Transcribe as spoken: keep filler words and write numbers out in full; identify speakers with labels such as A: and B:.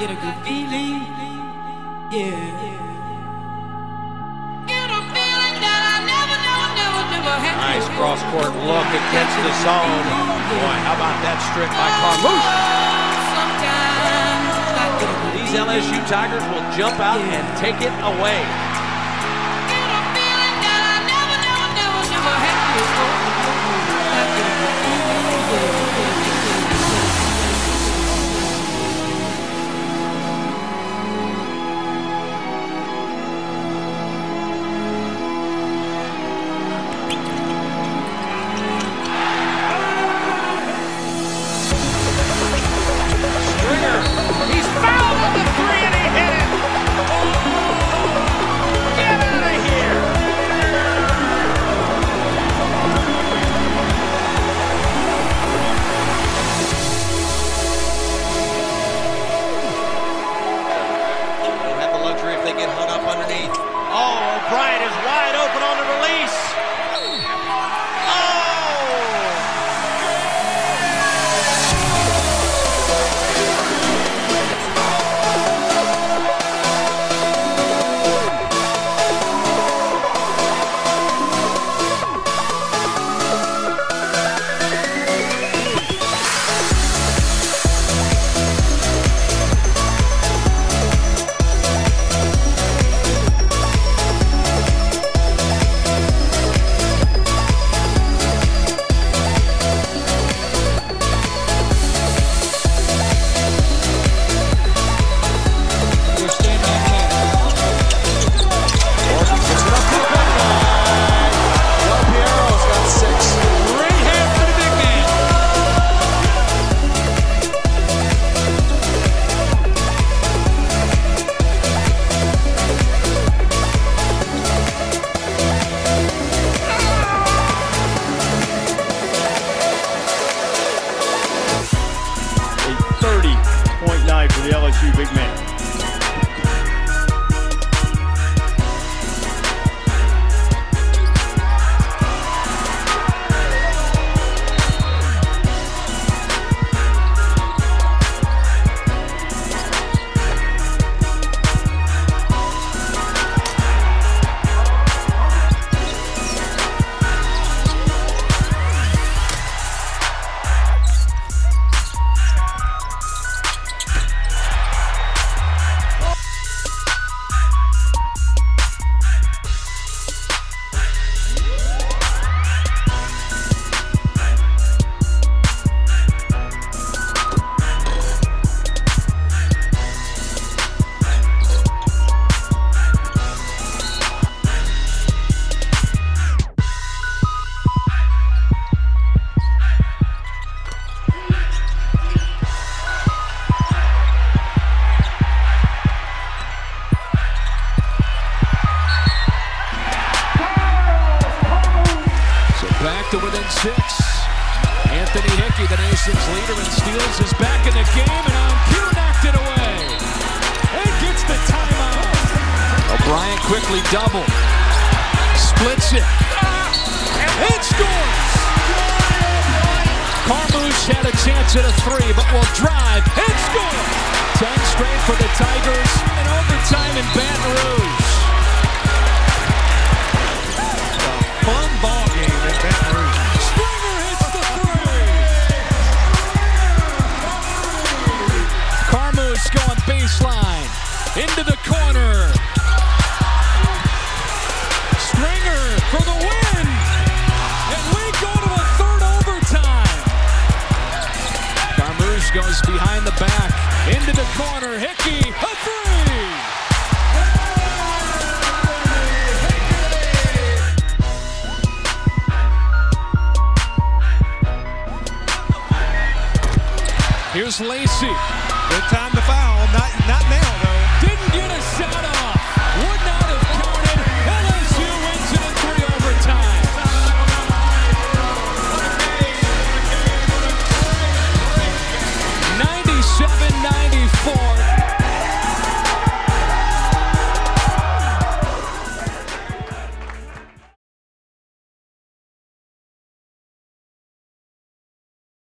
A: get a good feeling, yeah. Get a feeling that I never, never, never, never had.
B: Nice cross-court look against the zone. Boy, how about that strip by Carmouche?
A: Sometimes I get a good
B: These L S U Tigers will jump out
A: Yeah.
B: and take it away.
A: Get a feeling that I never, never, never, never had before. I get a good feeling, yeah.
B: He's fouled on the three and he hit it. Oh, get out of here. Don't have the luxury if they get hung up underneath. Oh, O'Brien is wide open on the release.
C: thirty point night for the L S U big man.
D: To within six. Anthony Hickey, the nation's leader in steals, is back in the game, and on cue knocked it away. And gets the timeout. O'Brien quickly double. Splits it. And scores! Carmouche had a chance at a three, but will drive and score. Ten straight for the Tigers in overtime in Baton Rouge. Fun ball game in Baton Rouge. Springer hits the three. Carmouche going baseline into the corner. Springer for the win. And we go to a third overtime. Carmouche goes behind the back into the corner. Hickey, a three. Here's Lacey. Good time to foul.